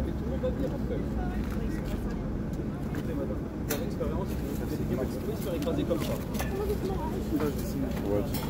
mais tout le monde va venir après. Écoutez, madame, vous avez l'expérience, vous avez des gamins qui se faire écraser comme ça. Ouais,